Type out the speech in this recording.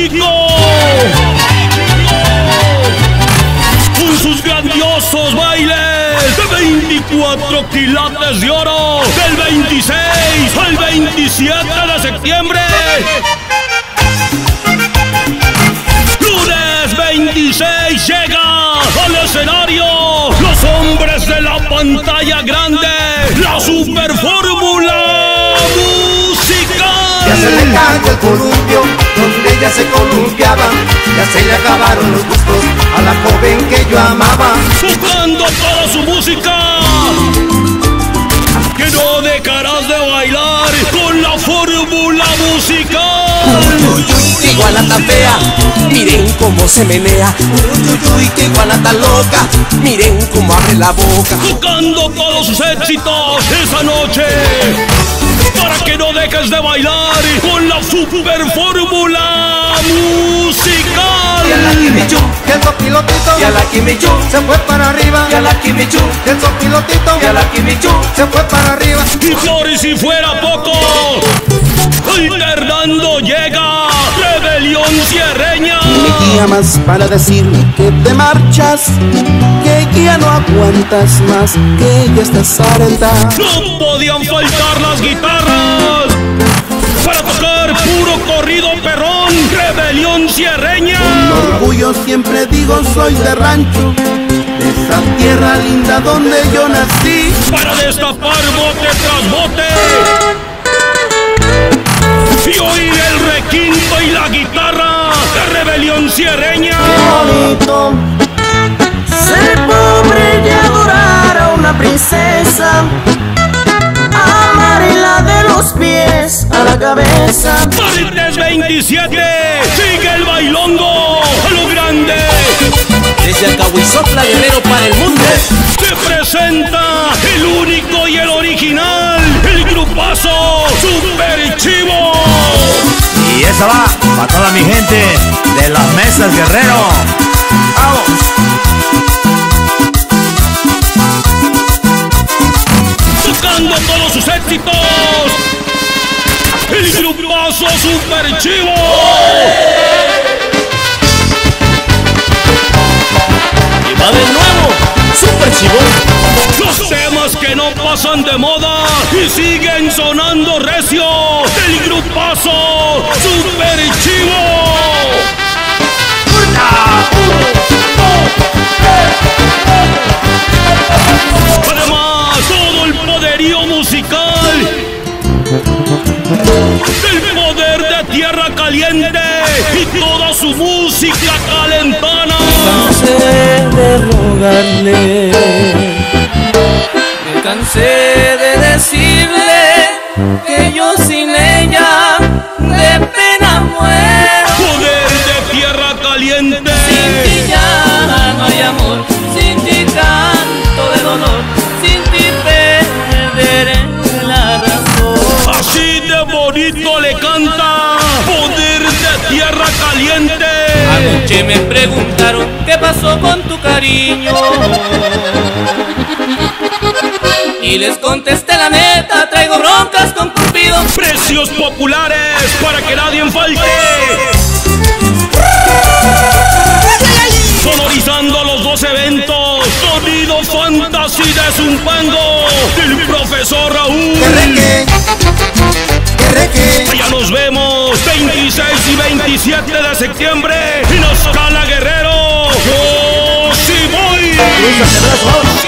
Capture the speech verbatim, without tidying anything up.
México, con sus grandiosos bailes de veinticuatro quilates de oro, del veintiséis al veintisiete de septiembre. Lunes veintiséis llega al escenario los hombres de la pantalla grande, la Super Fórmula Musical. Ya se le cayó el columpio donde ella se columpiaba, ya se le acabaron los gustos a la joven que yo amaba. Tocando toda su música, que no dejarás de bailar con la Fórmula Musical. Uy, uy, uy, qué iguana tan fea, miren cómo se menea. Uy, uy, uy, qué iguana tan loca, miren cómo abre la boca. Tocando todos sus éxitos esa noche, para que no dejes de bailar con la Super Fórmula Musical. Y a la Kimichu, que el sopilotito, y a la Kimichu se fue para arriba. Y a la Kimichu, que el sopilotito, y a la Kimichu se fue para arriba. Y por si fuera poco, alternando llega Rebelión Sierreña. Me llamas para decirme que te marchas, que ya no aguantas más, que ya estás harta. No podían faltar las guitarras para tocar puro corrido perrón, Rebelión Sierreña. Con orgullo siempre digo soy de rancho, de esa tierra linda donde yo nací. Para destapar bote tras bote y oír el requinto y la guitarra de Rebelión Sierreña. Qué bonito ser pobre y adorar a una princesa, amarla de los pies a la cabeza. Martes veintisiete sigue el bailongo a lo grande. Desde Acahuizotla, Guerrero, para el mundo Se presenta el único y el original, el grupazo Super Chivo. Y esa va para toda mi gente de las mesas, Guerrero. ¡Vamos! Tocando todos sus éxitos, el grupazo Super Chivo. y va de nuevo, Super Chivo. Los temas que no pasan de moda y siguen sonando recio, del grupazo Super Chivo. Además, todo el poderío musical, el poder de Tierra Caliente y toda su música calentana. Cansé de rogarle, me cansé de decirle que yo sin ella de pena muero. Poder de Tierra Caliente. Sin ti ya no hay amor, sin ti canto de dolor, sin ti perderé la razón. Así de bonito le canta Poder de Tierra Caliente. Anoche me preguntaron qué pasó con tu cariño y les contesté la neta, traigo broncas con Cupido. Precios populares para que nadie falte. Sonorizando los dos eventos, sonido fantasy de Zumpango del profesor Raúl. Allá nos vemos veintiséis y veintisiete de septiembre en Oscala, Guerrero. Yo sí voy.